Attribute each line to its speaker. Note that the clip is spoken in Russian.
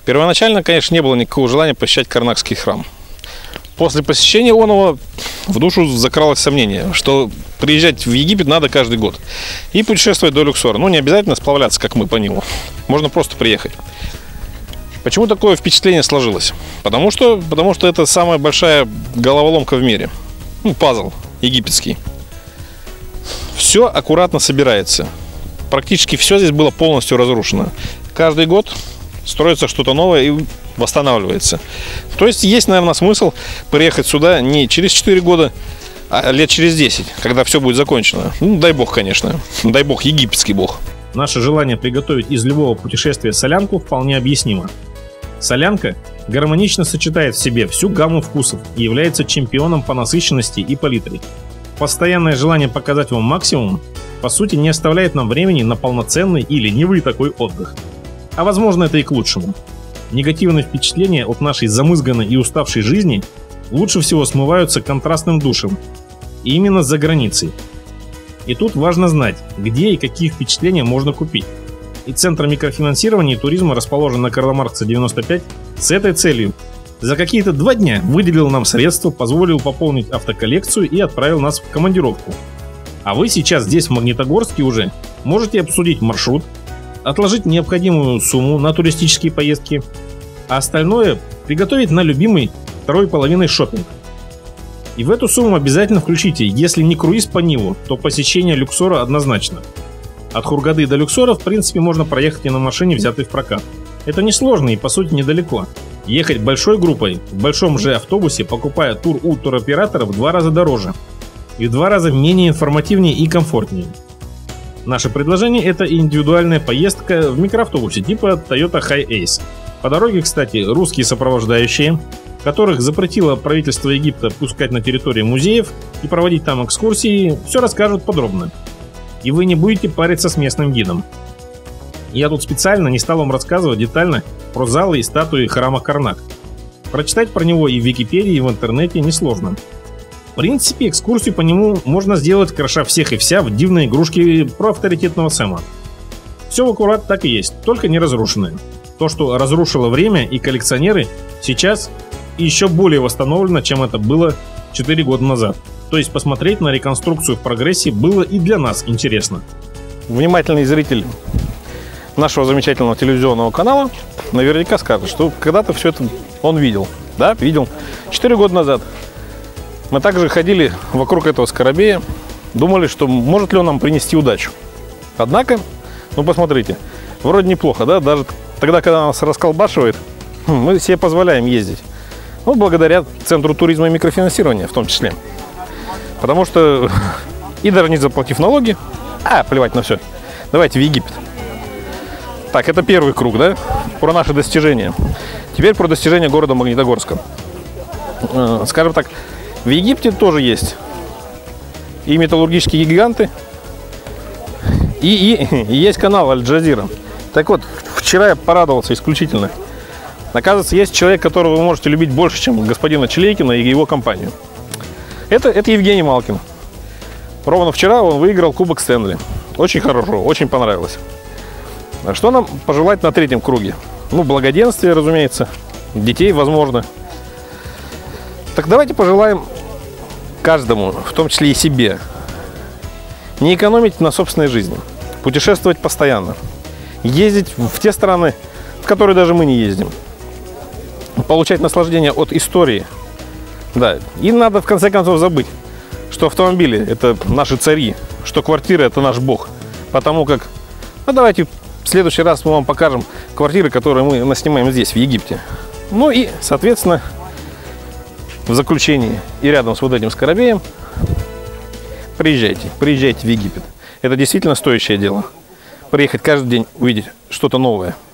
Speaker 1: Первоначально, конечно, не было никакого желания посещать Карнакский храм. После посещения оного в душу закралось сомнение, что приезжать в Египет надо каждый год и путешествовать до Люксора. Ну, не обязательно сплавляться, как мы по Нилу. Можно просто приехать. Почему такое впечатление сложилось? Потому что это самая большая головоломка в мире. Ну, пазл египетский. Все аккуратно собирается. Практически все здесь было полностью разрушено. Каждый год строится что-то новое и восстанавливается. То есть есть, наверное, смысл приехать сюда не через 4 года, а лет через 10, когда все будет закончено. Ну, дай бог, конечно. Дай бог, египетский бог.
Speaker 2: Наше желание приготовить из любого путешествия солянку вполне объяснимо. Солянка гармонично сочетает в себе всю гамму вкусов и является чемпионом по насыщенности и палитре. Постоянное желание показать вам максимум, по сути, не оставляет нам времени на полноценный и ленивый такой отдых. А возможно, это и к лучшему. Негативные впечатления от нашей замызганной и уставшей жизни лучше всего смываются контрастным душем. И именно за границей. И тут важно знать, где и какие впечатления можно купить. И Центр микрофинансирования и туризма расположен на Карла Маркса 95 с этой целью. За какие-то 2 дня выделил нам средства, позволил пополнить автоколлекцию и отправил нас в командировку. А вы сейчас здесь, в Магнитогорске, уже можете обсудить маршрут, отложить необходимую сумму на туристические поездки, а остальное приготовить на любимый второй половиной шопинг. И в эту сумму обязательно включите, если не круиз по Нилу, то посещение Люксора однозначно. От Хургады до Люксора, в принципе, можно проехать и на машине, взятой в прокат. Это несложно и, по сути, недалеко. Ехать большой группой, в большом же автобусе, покупая тур у туроператора, в 2 раза дороже. И в 2 раза менее информативнее и комфортнее. Наше предложение – это индивидуальная поездка в микроавтобусе типа Toyota Hi-Ace. По дороге, кстати, русские сопровождающие, которых запретило правительство Египта пускать на территории музеев и проводить там экскурсии, все расскажут подробно. И вы не будете париться с местным гидом. Я тут специально не стал вам рассказывать детально про залы и статуи храма Карнак. Прочитать про него и в Википедии, и в интернете несложно. В принципе, экскурсию по нему можно сделать, кроша всех и вся в дивной игрушке про авторитетного Сэма. Все аккурат так и есть, только не разрушенное. То, что разрушило время и коллекционеры, сейчас еще более восстановлено, чем это было 4 года назад. То есть посмотреть на реконструкцию в прогрессе было и для нас интересно.
Speaker 1: Внимательный зритель нашего замечательного телевизионного канала наверняка скажет, что когда-то все это он видел. Да, видел. 4 года назад. Мы также ходили вокруг этого скоробея, думали, что может ли он нам принести удачу. Однако, ну посмотрите, вроде неплохо, да, даже тогда, когда нас расколбашивает, мы себе позволяем ездить. Ну, благодаря Центру туризма и микрофинансирования в том числе. Потому что, и даже не заплатив налоги, плевать на все, давайте в Египет. Так, это первый круг, да, про наши достижения. Теперь про достижения города Магнитогорска. Скажем так, в Египте тоже есть и металлургические гиганты, и есть канал Аль-Джазира. Так вот, вчера я порадовался исключительно. Оказывается, есть человек, которого вы можете любить больше, чем господина Челейкина и его компанию. Это Евгений Малкин. Ровно вчера он выиграл Кубок Стэнли. Очень хорошо, очень понравилось. Что нам пожелать на 3-м круге? Ну, благоденствие, разумеется, детей, возможно. Так давайте пожелаем каждому, в том числе и себе, не экономить на собственной жизни, путешествовать постоянно, ездить в те страны, в которые даже мы не ездим, получать наслаждение от истории. Да, и надо в конце концов забыть, что автомобили – это наши цари, что квартира – это наш бог. Потому как, ну давайте в следующий раз мы вам покажем квартиры, которые мы наснимаем здесь, в Египте. Ну и, соответственно, в заключении и рядом с вот этим скоробеем приезжайте в Египет. Это действительно стоящее дело. Приехать каждый день, увидеть что-то новое.